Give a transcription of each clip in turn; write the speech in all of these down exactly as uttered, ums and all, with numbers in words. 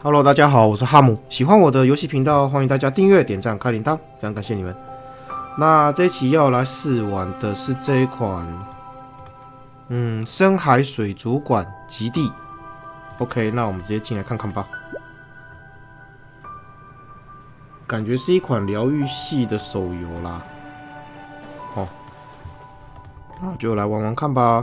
Hello， 大家好，我是哈姆。喜欢我的游戏频道，欢迎大家订阅、点赞、开铃铛，非常感谢你们。那这一期要来试玩的是这一款，嗯，深海水族馆极地。OK， 那我们直接进来看看吧。感觉是一款疗愈系的手游啦。哦，那就来玩玩看吧。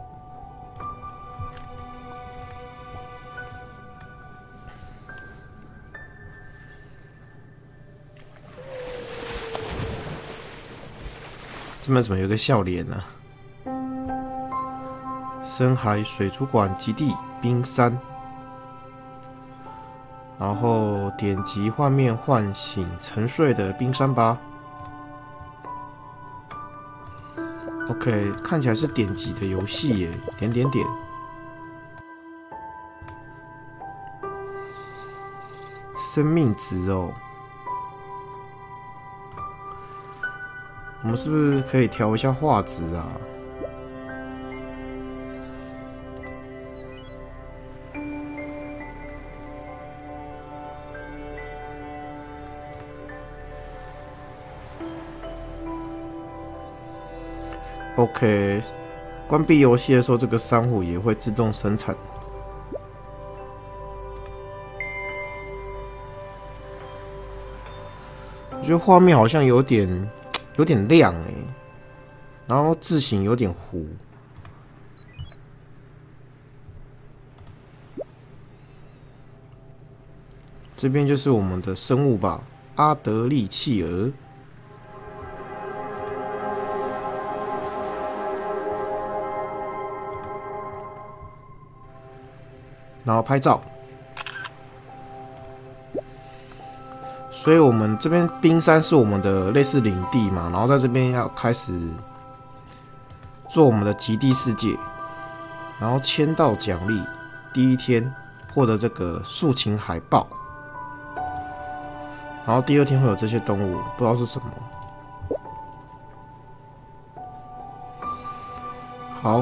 这边怎么有个笑脸呢、啊？深海水族馆极地冰山，然后点击画面唤醒沉睡的冰山吧。OK， 看起来是点击的游戏耶，点点点。生命值哦。我们是不是可以调一下画质啊？OK， 关闭游戏的时候，这个珊瑚也会自动生产。我觉得画面好像有点有点亮哎、欸，然后字形有点糊。这边就是我们的生物吧，阿德利企鹅。然后拍照，所以我们这边冰山是我们的类似领地嘛，然后在这边要开始做我们的极地世界，然后签到奖励，第一天获得这个竖琴海豹，然后第二天会有这些动物，不知道是什么。好。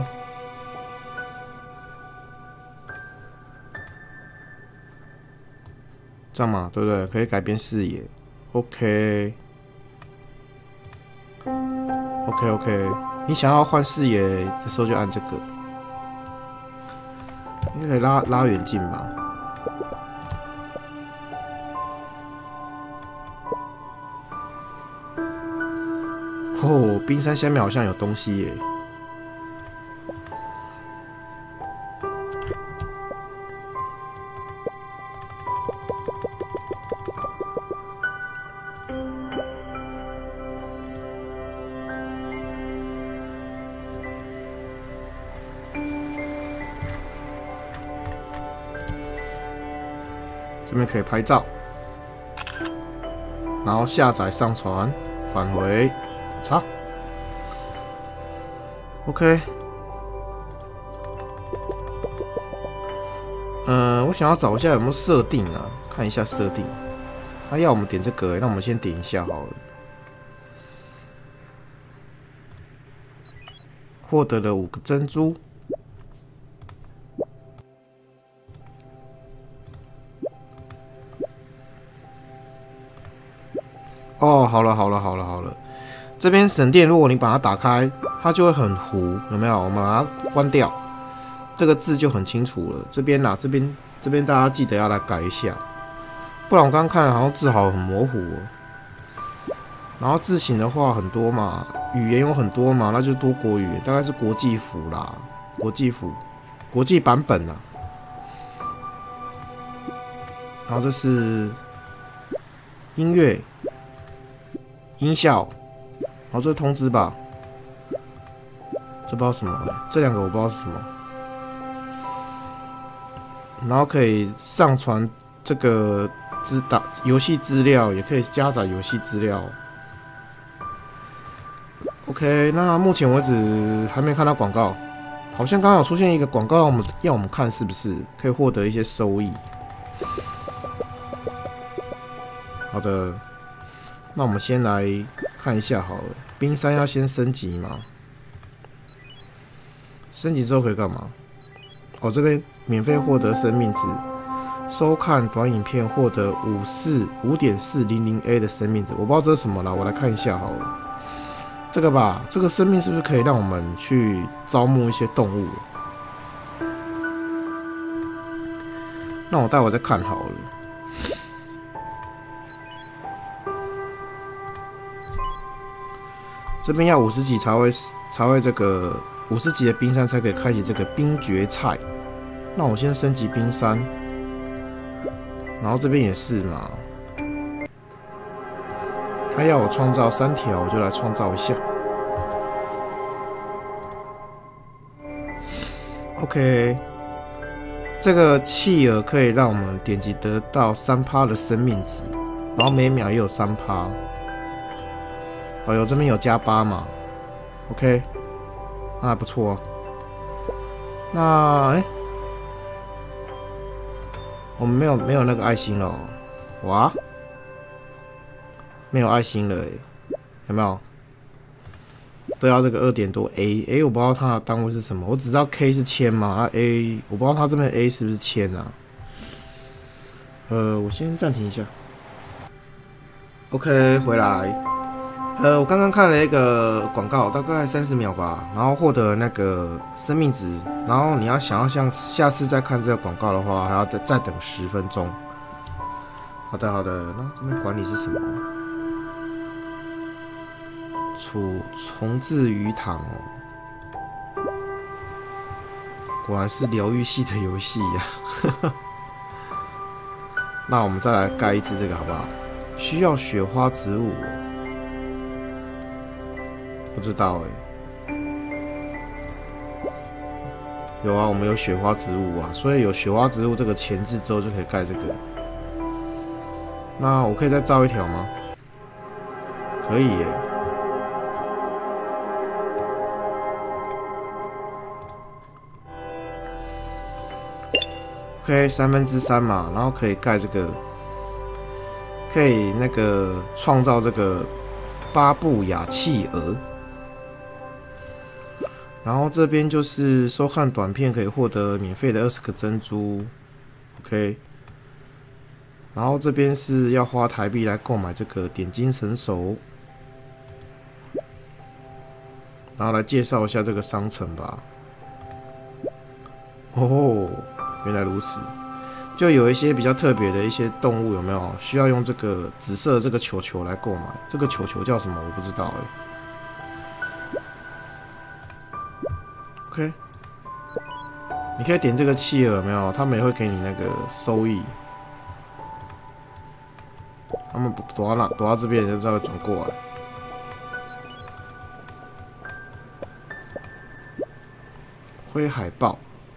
这样嘛，对不对？可以改变视野。OK，OK OK, OK， 你想要换视野的时候就按这个，你可以拉拉远近吧。哦，冰山下面好像有东西耶。这边可以拍照，然后下载、上传、返回，查。OK。嗯、呃，我想要找一下有没有设定啊，看一下设定。他要我们点这个、欸，那我们先点一下好了。获得了五个珍珠。哦，好了好了好了好了，这边神殿，如果你把它打开，它就会很糊，有没有？我们把它关掉，这个字就很清楚了。这边啦，这边这边大家记得要来改一下，不然我刚刚看好像字好很模糊哦。然后字形的话很多嘛，语言有很多嘛，那就是多国语，大概是国际服啦，国际服，国际版本啦。然后这是音乐。音效，然后这是通知吧，这不知道什么，这两个我不知道是什么。然后可以上传这个资打游戏资料，也可以加载游戏资料。OK， 那目前为止还没看到广告，好像刚好出现一个广告，让我们要我们看是不是可以获得一些收益。好的。那我们先来看一下好了，冰山要先升级吗？升级之后可以干嘛？哦，这边免费获得生命值， 收看短影片获得五四五点四零零 A 的生命值，我不知道这是什么啦，我来看一下好了。这个吧，这个生命是不是可以让我们去招募一些动物？那我待会再看好了。这边要五十级才会才会这个五十级的冰山才可以开启这个冰蕨菜。那我先升级冰山，然后这边也是嘛。他要我创造三条，我就来创造一下。OK， 这个企鹅可以让我们点击得到 百分之三 的生命值，然后每秒也有 百分之三。哦哟，这边有加八嘛 ？OK， 那还不错啊。那哎、欸，我们没有没有那个爱心了、哦，哇，没有爱心了哎、欸，有没有？都要这个二点多 A， 哎、欸，我不知道它的单位是什么，我只知道 K 是千嘛，啊 A 我不知道它这边 A 是不是千啊？呃，我先暂停一下。OK， 回来。呃，我刚刚看了一个广告，大概三十秒吧，然后获得那个生命值，然后你要想要像下次再看这个广告的话，还要再等十分钟。好的，好的，那这边管理是什么？处重置鱼塘哦，果然是疗愈系的游戏呀。那我们再来盖一只这个好不好？需要雪花植物、哦。不知道哎、欸，有啊，我们有雪花植物啊，所以有雪花植物这个前置之后就可以盖这个。那我可以再造一条吗？可以耶、欸。OK， 三分之三嘛，然后可以盖这个，可以那个创造这个巴布亚企鹅。然后这边就是收看短片可以获得免费的二十个珍珠 ，OK。然后这边是要花台币来购买这个点金成熟，然后来介绍一下这个商城吧。哦，原来如此，就有一些比较特别的一些动物有没有需要用这个紫色的这个球球来购买？这个球球叫什么？我不知道哎、欸。OK， 你可以点这个企鹅，有没有？他们也会给你那个收益。他们躲到哪？躲到这边，就再会转过来。灰海豹，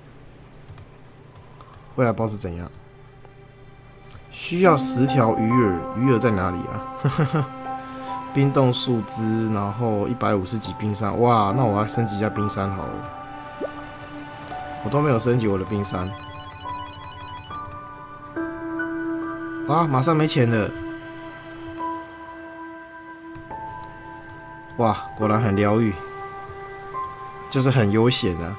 灰海豹是怎样？需要十条鱼饵，鱼饵在哪里啊？冰冻树枝，然后一百五十级冰山，哇！那我要升级一下冰山好了。我都没有升级我的冰山，啊！马上没钱了，哇！果然很疗愈，就是很悠闲啊。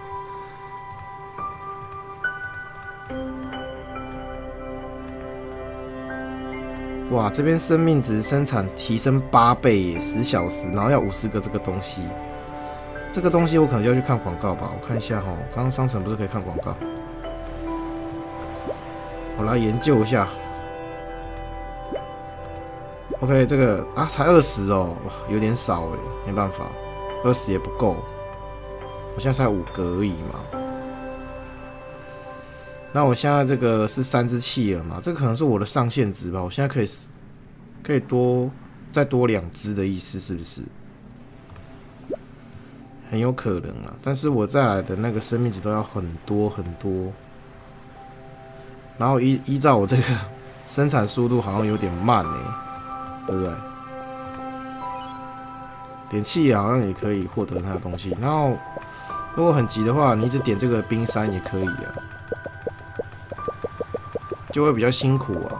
哇！这边生命值生产提升八倍耶，十小时，然后要五十个这个东西。这个东西我可能就要去看广告吧，我看一下哈。刚刚商城不是可以看广告？我来研究一下。OK， 这个啊才二十哦，哇，有点少哎，没办法，二十也不够。我现在才五个而已嘛。那我现在这个是三只企鹅嘛，这个可能是我的上限值吧。我现在可以可以多再多两只的意思是不是？很有可能啊，但是我再来的那个生命值都要很多很多，然后依依照我这个生产速度好像有点慢哎、欸，对不对？点气好像也可以获得它的东西，然后如果很急的话，你一直点这个冰山也可以啊，就会比较辛苦啊。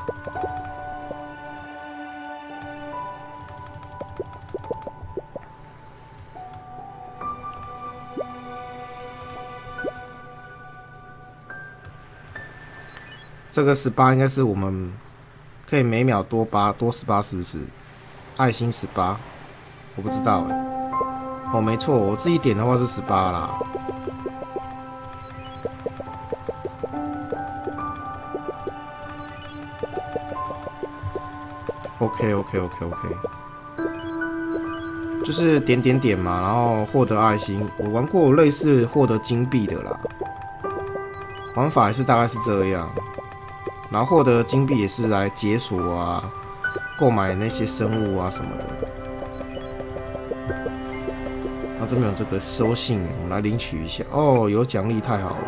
这个十八应该是我们可以每秒多八多十八，是不是？爱心十八，我不知道哎。哦，没错，我自己点的话是十八啦。OK OK OK OK， 就是点点点嘛，然后获得爱心。我玩过类似获得金币的啦，玩法也是大概是这样。然后获得金币也是来解锁啊，购买那些生物啊什么的。然后这边有这个收信，我们来领取一下。哦，有奖励，太好了。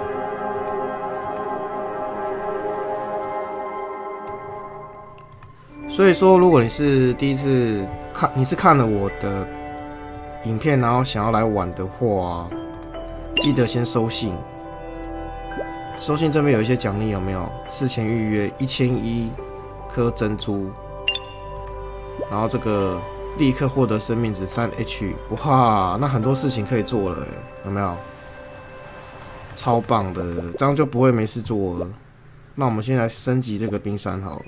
所以说，如果你是第一次看，你是看了我的影片，然后想要来玩的话，记得先收信。收信这边有一些奖励，有没有？事前预约一千一颗珍珠，然后这个立刻获得生命值三 H， 哇，那很多事情可以做了，有没有？超棒的，这样就不会没事做了。那我们先来升级这个冰山好了。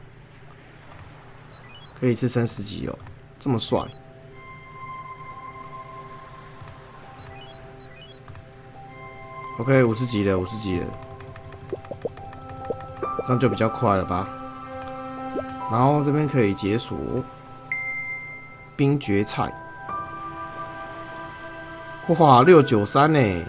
可以一次升十级哦，这么帅。OK， 五十级了，五十级了，这样就比较快了吧？然后这边可以解锁冰蕨菜，哇，六九三呢？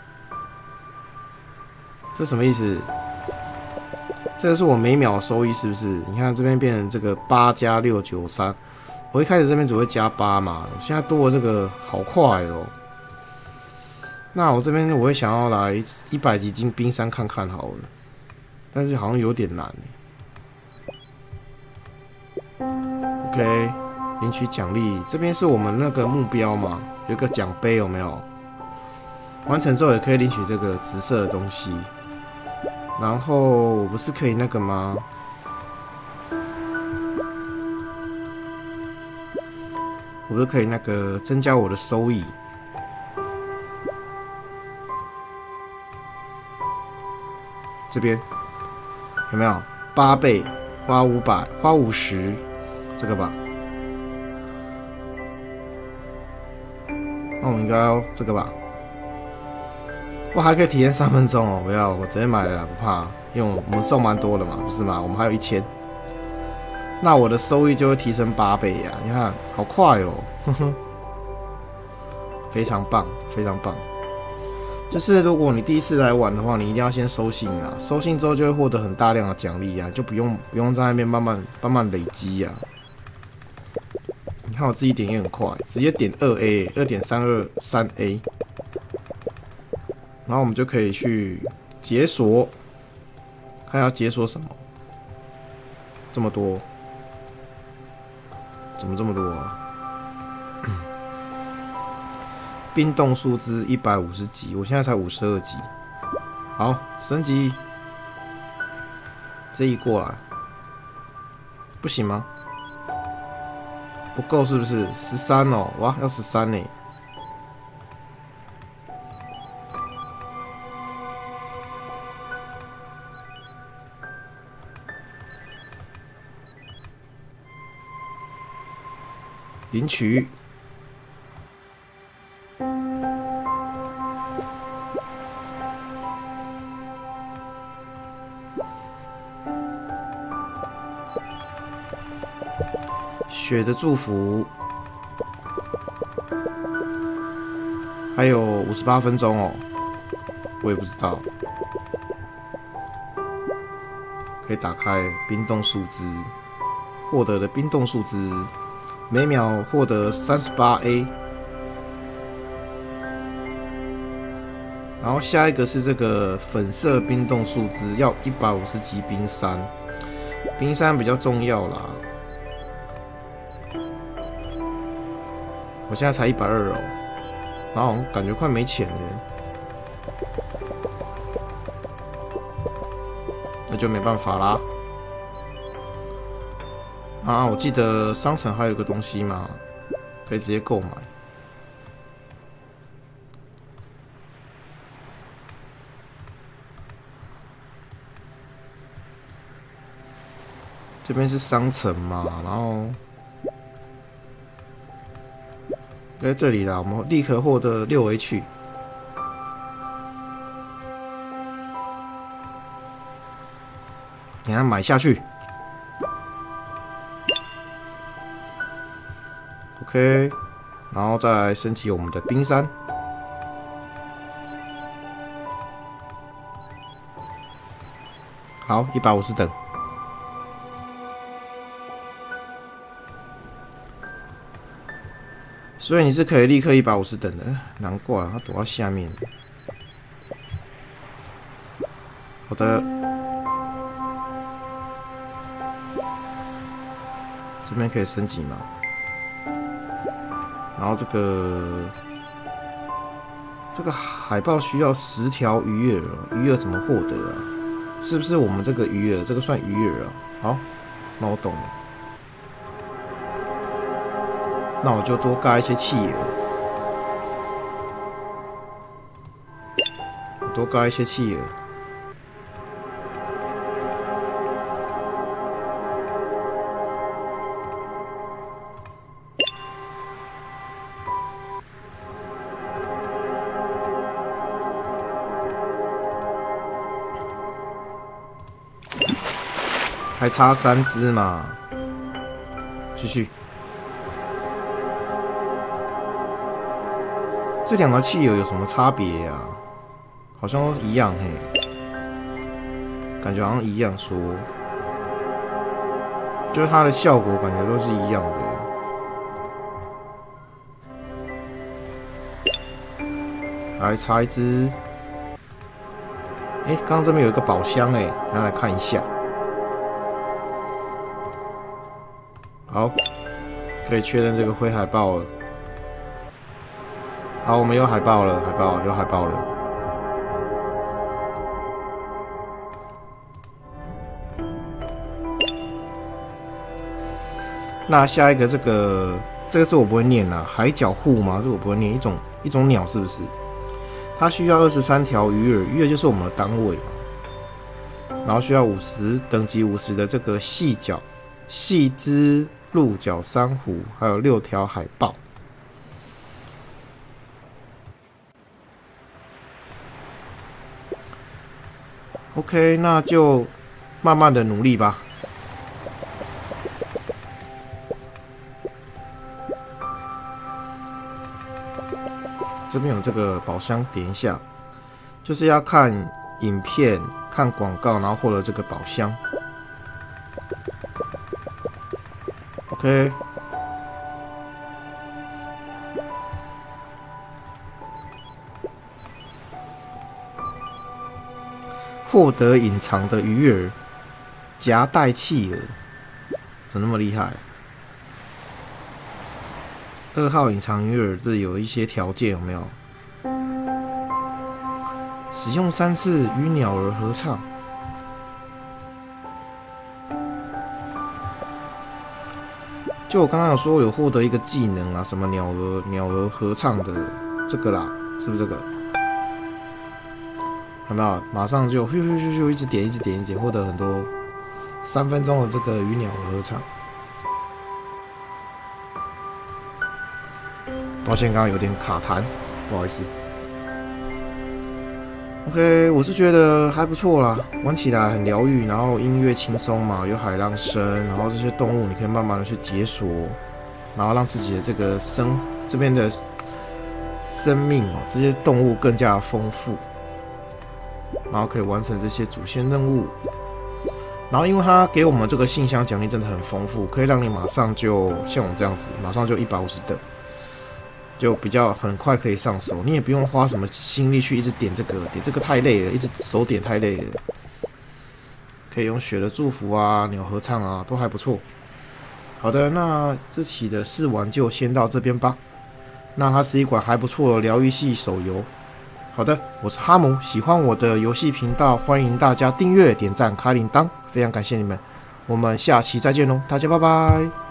这什么意思？这个是我每秒收益是不是？你看这边变成这个八加六九三，我一开始这边只会加八嘛，现在多了这个好快哦。那我这边我会想要来一百级进冰山看看好了，但是好像有点难。OK， 领取奖励，这边是我们那个目标嘛，有个奖杯有没有？完成之后也可以领取这个紫色的东西。然后我不是可以那个吗？我不是可以那个增加我的收益？这边有没有八倍？花五百，花五十，这个吧？那我们应该要这个吧？我还可以体验三分钟哦！不要，我直接买了啦，不怕，因为我们送蛮多的嘛，不是吗？我们还有一千，那我的收益就会提升八倍呀！你看，好快哦，呵呵，非常棒，非常棒。就是如果你第一次来玩的话，你一定要先收信啊，收信之后就会获得很大量的奖励啊，就不用不用在那边慢慢慢慢累积啊。你看我自己点也很快，直接点二 A， 二点三二三 A。然后我们就可以去解锁，看要解锁什么。这么多，怎么这么多啊？冰冻树枝一百五十级，我现在才五十二级。好，升级。这一过来，不行吗？不够是不是？十三哦，哇，要十三呢。领取。雪的祝福，还有五十八分钟哦，我也不知道。可以打开冰冻树枝，获得的冰冻树枝。每秒获得 三十八 A， 然后下一个是这个粉色冰冻树枝，要一百五十级冰山，冰山比较重要啦。我现在才一百二哦，然后感觉快没钱了，那就没办法啦。啊，我记得商城还有个东西嘛，可以直接购买。 这边是商城嘛，然后在这里啦，我们立刻获得六 H。给它买下去。OK， 然后再来升级我们的冰山。好，一百五十等。所以你是可以立刻一百五十等的，难怪它躲到下面。好的，这边可以升级嘛？然后这个这个海豹需要十条鱼饵，鱼饵怎么获得啊？是不是我们这个鱼饵？这个算鱼饵啊？好，那我懂了。那我就多盖一些企鹅，多盖一些企鹅。还差三只嘛，继续。这两个汽油有什么差别呀、啊？好像都一样嘿，感觉好像一样说，就是它的效果感觉都是一样的。来插一只，哎，刚刚这边有一个宝箱哎，大家来看一下。好，可以确认这个灰海豹了。好，我们有海豹了，海豹有海豹了。那下一个这个这个字我不会念啦，海角户吗？这个我不会念，一种一种鸟是不是？它需要二十三条鱼饵，鱼饵就是我们的单位嘛。然后需要五十等级五十的这个细角、细枝鹿角珊瑚，还有六条海豹。OK， 那就慢慢的努力吧。这边有这个宝箱，点一下，就是要看影片、看广告，然后获得这个宝箱。OK。获得隐藏的鱼饵，夹带企鹅，怎么那么厉害？二号隐藏鱼饵，这有一些条件有没有？使用三次与鸟儿合唱。就我刚刚有说有获得一个技能啊，什么鸟儿鸟儿合唱的这个啦，是不是这个？有没有？马上就咻咻咻咻一直点，一直点，一直点，获得很多三分钟的这个与鸟儿合唱。抱歉，刚刚有点卡弹，不好意思。OK， 我是觉得还不错啦，玩起来很疗愈，然后音乐轻松嘛，有海浪声，然后这些动物你可以慢慢的去解锁，然后让自己的这个生这边的生命哦，这些动物更加丰富。然后可以完成这些主线任务，然后因为它给我们这个信箱奖励真的很丰富，可以让你马上就像我这样子，马上就一百五十等，就比较很快可以上手，你也不用花什么心力去一直点这个，点这个太累了，一直手点太累了。可以用雪的祝福啊、鸟合唱啊，都还不错。好的，那这期的试玩就先到这边吧。那它是一款还不错的疗愈系手游。好的，我是哈姆，喜欢我的游戏频道，欢迎大家订阅、点赞、开铃铛，非常感谢你们，我们下期再见喽，大家拜拜。